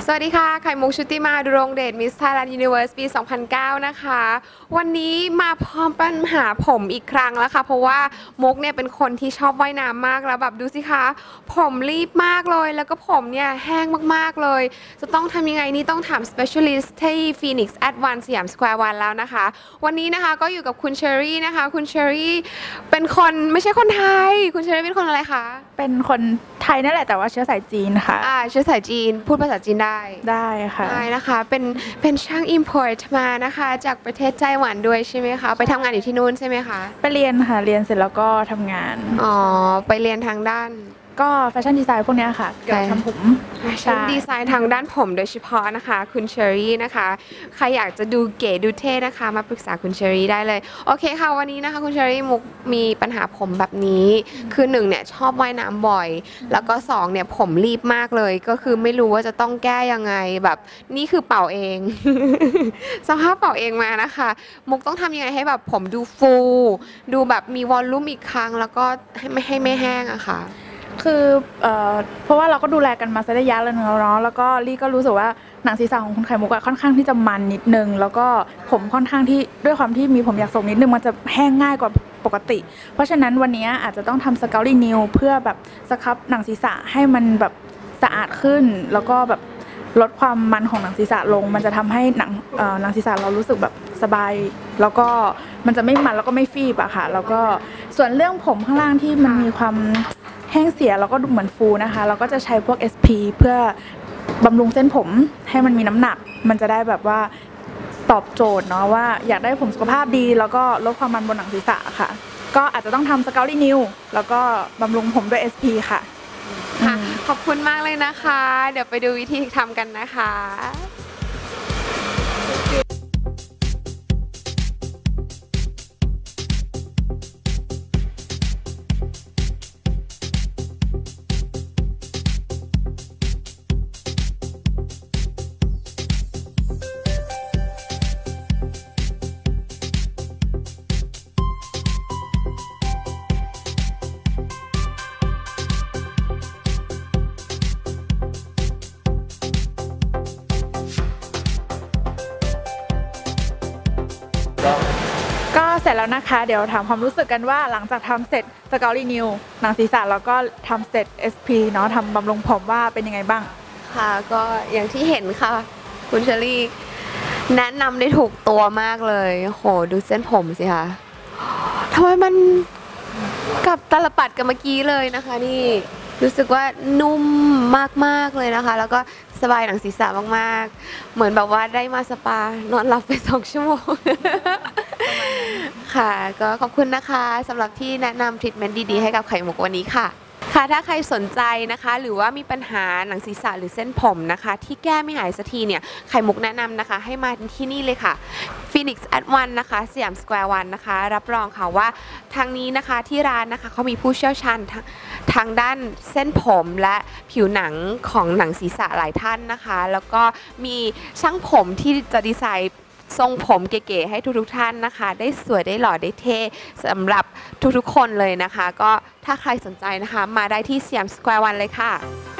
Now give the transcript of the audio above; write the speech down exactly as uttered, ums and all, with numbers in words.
สวัสดีค่ะไข่มุกชุติมาดุรงเดชมิสไทยแลนด์ยูนิเวอร์สปีสองพันเก้านะคะวันนี้มาพร้อมปัญหาผมอีกครั้งแล้วค่ะเพราะว่ามุกเนี่ยเป็นคนที่ชอบว่ายน้ำมากแล้วแบบดูสิคะผมรีบมากเลยแล้วก็ผมเนี่ยแห้งมากๆเลยจะต้องทำยังไงนี่ต้องถาม specialist ที่ Phoenix Advanced สยามสแควร์วันแล้วนะคะวันนี้นะคะก็อยู่กับคุณเชอรี่นะคะคุณเชอรี่เป็นคนไม่ใช่คนไทยคุณเชอรี่เป็นคนอะไรคะเป็นคนไทยนั่นแหละแต่ว่าเชื้อสายจีนค่ะอ่าเชื้อสายจีนพูดภาษาจีนได้ได้ค่ะได้นะคะเป็นเป็นช่าง import มานะคะจากประเทศไต้หวันด้วยใช่ไหมคะไปทำงานอยู่ที่นู่นใช่ไหมคะไปเรียนค่ะเรียนเสร็จแล้วก็ทำงานอ๋อไปเรียนทางด้านก็แฟชั่นดีไซน์พวกนี้ค่ะเกี่ยวกับทำผมแฟชั่นดีไซน์ทางด้านผมโดยเฉพาะนะคะคุณเชอรี่นะคะใครอยากจะดูเก๋ดูเท่นะคะมาปรึกษาคุณเชอรี่ได้เลยโอเคค่ะวันนี้นะคะคุณเชอรี่มุกมีปัญหาผมแบบนี้คือหนึ่งเนี่ยชอบว่ายน้ำบ่อยแล้วก็สองเนี่ยผมรีบมากเลยก็คือไม่รู้ว่าจะต้องแก้ยังไงแบบนี่คือเป่าเอง สภาพเป่าเองมานะคะมุกต้องทำยังไงให้แบบผมดูฟูดูแบบมีวอลลุ่มอีกครั้งแล้วก็ให้ไม่ให้ไม่แห้งอะค่ะคือเอ่อเพราะว่าเราก็ดูแลกันมาสักระยะแล้วเนาะแล้วก็ลี่ก็รู้สึกว่าหนังศีรษะของคุณไข่มุกค่อนข้างที่จะมันนิดนึงแล้วก็ผมค่อนข้างที่ด้วยความที่มีผมอยากทรงนิดนึงมันจะแห้งง่ายกว่าปกติเพราะฉะนั้นวันนี้อาจจะต้องทำสเกลลี่นิวเพื่อแบบสครับหนังศีรษะให้มันแบบสะอาดขึ้นแล้วก็แบบลดความมันของหนังศีรษะลงมันจะทำให้หนังหนังศีรษะเรารู้สึกแบบสบายแล้วก็มันจะไม่มันแล้วก็ไม่ฟีบอะค่ะแล้วก็ส่วนเรื่องผมข้างล่างที่มันมีความแห้งเสียแล้วก็ดูเหมือนฟูนะคะเราก็จะใช้พวก เอส พี เพื่อบำรุงเส้นผมให้มันมีน้ำหนักมันจะได้แบบว่าตอบโจทย์เนาะว่าอยากได้ผมสุขภาพดีแล้วก็ลดความมันบนหนังศีรษะค่ะก็อาจจะต้องทำสเกลลี่นิวแล้วก็บำรุงผมด้วย เอส พี ค่ะค่ะขอบคุณมากเลยนะคะเดี๋ยวไปดูวิธีทำกันนะคะก็เสร็จแล้วนะคะเดี๋ยวถามความรู้สึกกันว่าหลังจากทำเสร็จสเกลลี่นิวหนังศีรษะแล้วก็ทำเสร็จ เอส พี เนาะทำบำรุงผมว่าเป็นยังไงบ้างค่ะก็อย่างที่เห็นค่ะคุณเชอรี่แนะนำได้ถูกตัวมากเลยโหดูเส้นผมสิคะทำไมมันกับตลปัดกับเมื่อกี้เลยนะคะนี่รู้สึกว่านุ่มมากๆเลยนะคะแล้วก็สบายหนังศีรษะมากๆเหมือนแบบว่าได้มาสปานอนหลับไปสองชั่วโมงค่ะก็ขอบคุณนะคะสำหรับที่แนะนำทรีทเมนต์ดีๆให้กับไข่มุกวันนี้ค่ะค่ะถ้าใครสนใจนะคะหรือว่ามีปัญหาหนังศีรษะหรือเส้นผมนะคะที่แก้ไม่หายสักทีเนี่ยไข่มุกแนะนำนะคะให้มาที่นี่เลยค่ะ Phoenix Advanced นะคะสยามสแควร์วันนะคะรับรองค่ะว่าทางนี้นะคะที่ร้านนะคะเขามีผู้เชี่ยวชาญทางด้านเส้นผมและผิวหนังของหนังศีรษะหลายท่านนะคะแล้วก็มีช่างผมที่จะดีไซน์ทรงผมเก๋ๆให้ทุกๆท่านนะคะได้สวยได้หล่อได้เท่สำหรับทุกๆคนเลยนะคะก็ถ้าใครสนใจนะคะมาได้ที่สยามสแควร์วันเลยค่ะ